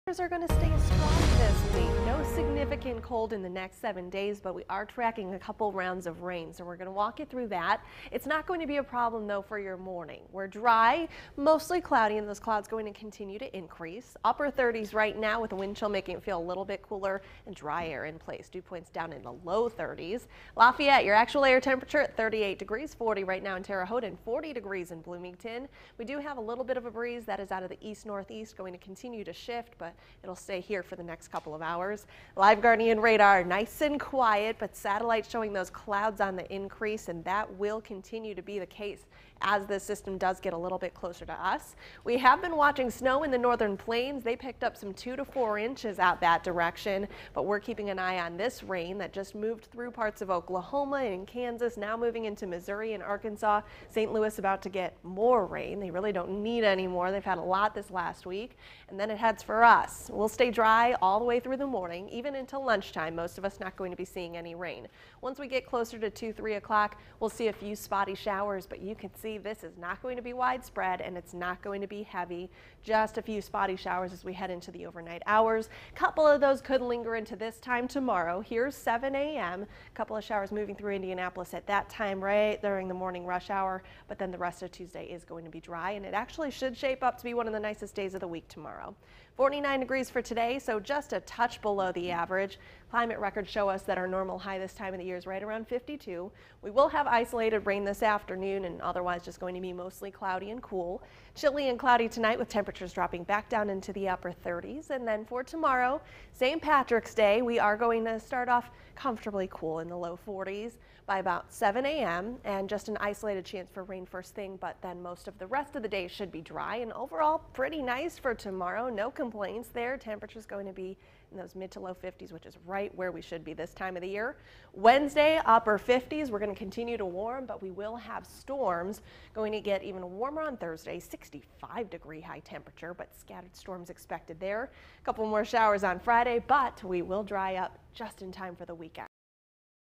Are going to stay strong this week. No significant cold in the next 7 days, but we are tracking a couple rounds of rain, so we're going to walk you through that. It's not going to be a problem though for your morning. We're dry, mostly cloudy, and those clouds going to continue to increase. Upper 30s right now with the wind chill making it feel a little bit cooler and dry air in place. Dew points down in the low 30s. Lafayette, your actual air temperature at 38 degrees, 40 right now in Terre Haute, and 40 degrees in Bloomington. We do have a little bit of a breeze that is out of the east-northeast, going to continue to shift, but it'll stay here for the next couple of hours. Live Guardian radar nice and quiet, but satellites showing those clouds on the increase, and that will continue to be the case as this system does get a little bit closer to us. We have been watching snow in the northern plains. They picked up some 2 to 4 inches out that direction, but we're keeping an eye on this rain that just moved through parts of Oklahoma and Kansas, now moving into Missouri and Arkansas. St. Louis about to get more rain. They really don't need any more. They've had a lot this last week, and then it heads for us. We'll stay dry all the way through the morning, even until lunchtime. Most of us not going to be seeing any rain. Once we get closer to 2, 3 o'clock, we'll see a few spotty showers, but you can see this is not going to be widespread and it's not going to be heavy. Just a few spotty showers as we head into the overnight hours. A couple of those could linger into this time tomorrow. Here's 7 a.m. A couple of showers moving through Indianapolis at that time right during the morning rush hour, but then the rest of Tuesday is going to be dry, and it actually should shape up to be one of the nicest days of the week tomorrow. 49 degrees for today, so just a touch below the average. Climate records show us that our normal high this time of the year is right around 52. We will have isolated rain this afternoon, and otherwise just going to be mostly cloudy and cool. Chilly and cloudy tonight with temperatures dropping back down into the upper 30s. And then for tomorrow, St. Patrick's Day, we are going to start off comfortably cool in the low 40s by about 7 a.m. and just an isolated chance for rain first thing, but then most of the rest of the day should be dry and overall pretty nice for tomorrow. No complaints there. Temperatures going to be in those mid to low 50s, which is right where we should be this time of the year. Wednesday, upper 50s. We're going to continue to warm, but we will have storms. Going to get even warmer on Thursday, 65-degree high temperature, but scattered storms expected there. A couple more showers on Friday, but we will dry up just in time for the weekend.